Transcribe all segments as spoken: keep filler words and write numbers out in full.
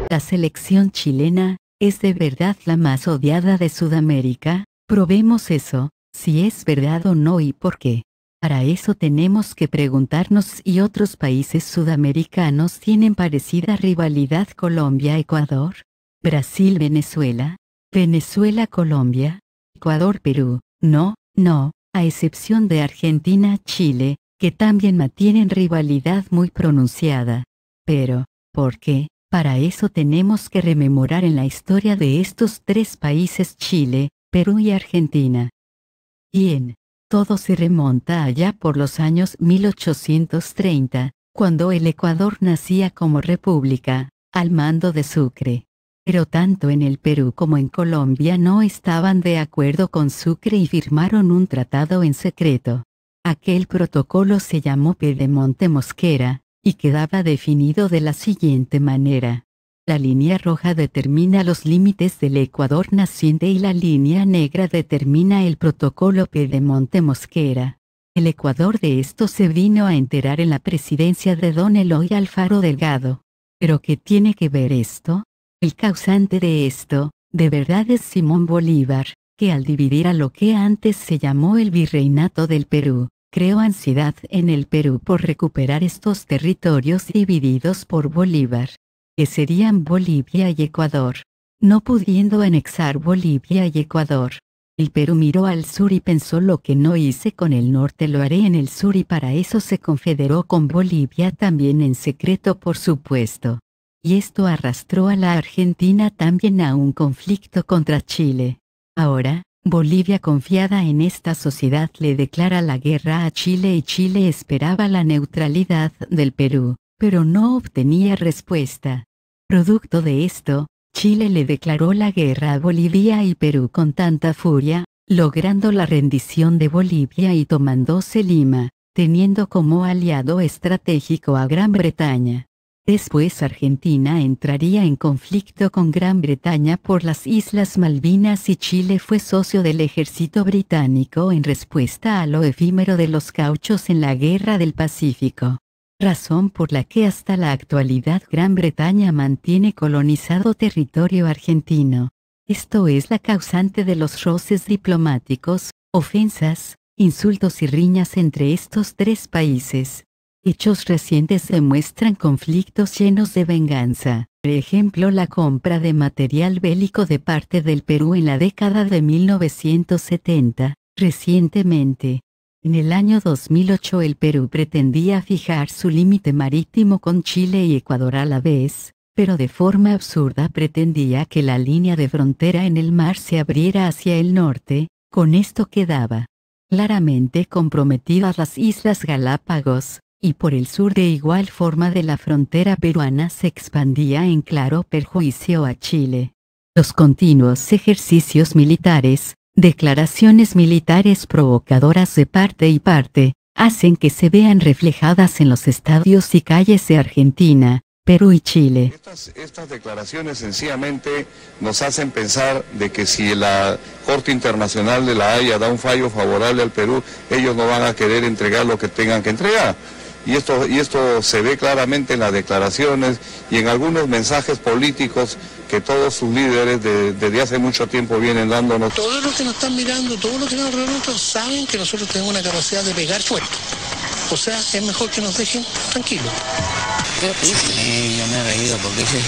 La selección chilena es de verdad la más odiada de Sudamérica. Probemos eso, si es verdad o no y por qué. Para eso tenemos que preguntarnos si otros países sudamericanos tienen parecida rivalidad Colombia-Ecuador, Brasil-Venezuela, Venezuela-Colombia, Ecuador-Perú. No, no, a excepción de Argentina-Chile, que también mantienen rivalidad muy pronunciada. Pero, ¿por qué? Para eso tenemos que rememorar en la historia de estos tres países Chile, Perú y Argentina. Bien, todo se remonta allá por los años mil ochocientos treinta, cuando el Ecuador nacía como república, al mando de Sucre. Pero tanto en el Perú como en Colombia no estaban de acuerdo con Sucre y firmaron un tratado en secreto. Aquel protocolo se llamó Pedemonte Mosquera, y quedaba definido de la siguiente manera. La línea roja determina los límites del Ecuador naciente y la línea negra determina el protocolo Pedemonte Mosquera. El Ecuador de esto se vino a enterar en la presidencia de don Eloy Alfaro Delgado. ¿Pero qué tiene que ver esto? El causante de esto, de verdad es Simón Bolívar, que al dividir a lo que antes se llamó el Virreinato del Perú, creó ansiedad en el Perú por recuperar estos territorios divididos por Bolívar, que serían Bolivia y Ecuador. No pudiendo anexar Bolivia y Ecuador, el Perú miró al sur y pensó: lo que no hice con el norte lo haré en el sur, y para eso se confederó con Bolivia también en secreto, por supuesto. Y esto arrastró a la Argentina también a un conflicto contra Chile. Ahora, Bolivia, confiada en esta sociedad, le declara la guerra a Chile y Chile esperaba la neutralidad del Perú, pero no obtenía respuesta. Producto de esto, Chile le declaró la guerra a Bolivia y Perú con tanta furia, logrando la rendición de Bolivia y tomándose Lima, teniendo como aliado estratégico a Gran Bretaña. Después Argentina entraría en conflicto con Gran Bretaña por las Islas Malvinas y Chile fue socio del ejército británico en respuesta a lo efímero de los gauchos en la Guerra del Pacífico. Razón por la que hasta la actualidad Gran Bretaña mantiene colonizado territorio argentino. Esto es la causante de los roces diplomáticos, ofensas, insultos y riñas entre estos tres países. Hechos recientes demuestran conflictos llenos de venganza. Por ejemplo, la compra de material bélico de parte del Perú en la década de mil novecientos setenta. Recientemente, en el año dos mil ocho, el Perú pretendía fijar su límite marítimo con Chile y Ecuador a la vez, pero de forma absurda pretendía que la línea de frontera en el mar se abriera hacia el norte. Con esto quedaba claramente comprometidas las Islas Galápagos, y por el sur de igual forma de la frontera peruana se expandía en claro perjuicio a Chile. Los continuos ejercicios militares, declaraciones militares provocadoras de parte y parte, hacen que se vean reflejadas en los estadios y calles de Argentina, Perú y Chile. Estas, estas declaraciones sencillamente nos hacen pensar de que si la Corte Internacional de la Haya da un fallo favorable al Perú, ellos no van a querer entregar lo que tengan que entregar. Y esto, y esto se ve claramente en las declaraciones y en algunos mensajes políticos que todos sus líderes de, desde hace mucho tiempo vienen dándonos. Todos los que nos están mirando, todos los que nos alrededor nosotros saben que nosotros tenemos una capacidad de pegar fuerte. O sea, es mejor que nos dejen tranquilos. Creo que sí, yo me he reído porque es,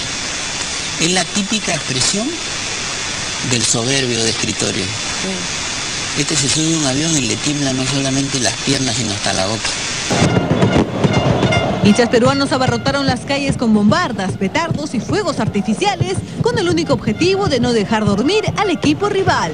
este, es la típica expresión del soberbio de escritorio. Sí. Este se sube a un avión y le tiembla no solamente las piernas, sino hasta la boca. Hinchas peruanos abarrotaron las calles con bombardas, petardos y fuegos artificiales con el único objetivo de no dejar dormir al equipo rival.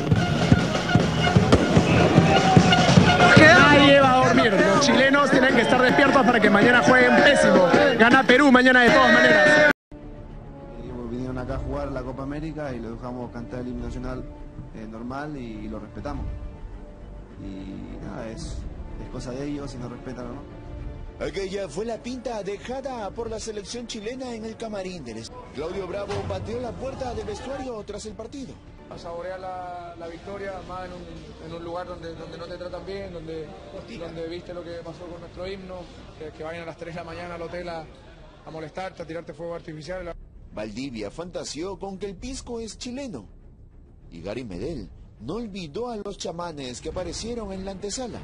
Nadie va a dormir, los chilenos tienen que estar despiertos para que mañana jueguen pésimo. Gana Perú mañana de todas maneras. Vinieron acá a jugar la Copa América y lo dejamos cantar el himno nacional eh, normal y, y lo respetamos. Y nada, es, es cosa de ellos si nos respetan o no. Aquella fue la pinta dejada por la selección chilena en el camarín del Claudio Bravo pateó la puerta del vestuario tras el partido. A saborear la, la victoria, más en un, en un lugar donde, donde no te tratan bien, donde, donde viste lo que pasó con nuestro himno, que, que vayan a las tres de la mañana al hotel a, a molestarte, a tirarte fuego artificial. Valdivia fantaseó con que el pisco es chileno. Y Gary Medel no olvidó a los chamanes que aparecieron en la antesala.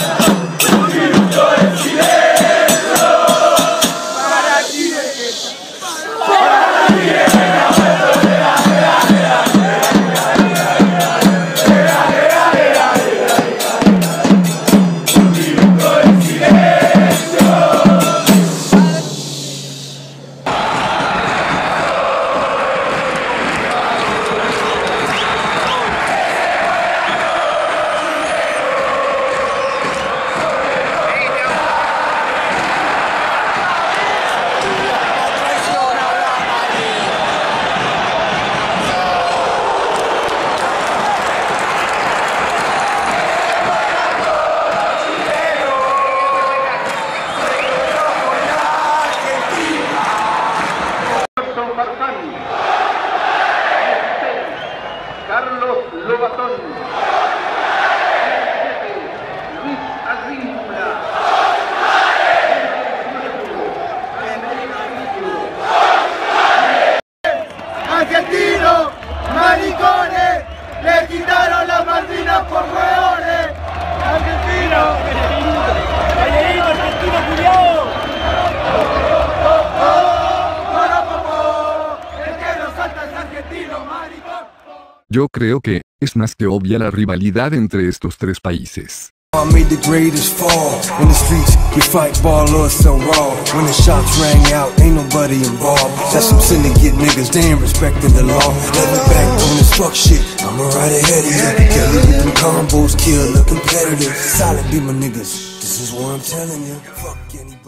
Carlos Lobatón, Luis Advíncula, argentinos, maricones, le quitaron las Malvinas por hueones. Argentinos, argentino, argentino, culiao. El que nos salta es argentino, maricón. Yo creo que es más que obvia la rivalidad entre estos tres países. I made the greatest fall. In the streets, we fight ball or so raw. When the shots rang out, ain't nobody involved. That's some syndicate niggas, they ain't respecting the law. Never back on this fuck shit, I'ma right ahead of you. Kelly with them combos, kill the competitors. Solid be my niggas, this is what I'm telling you. Fuck any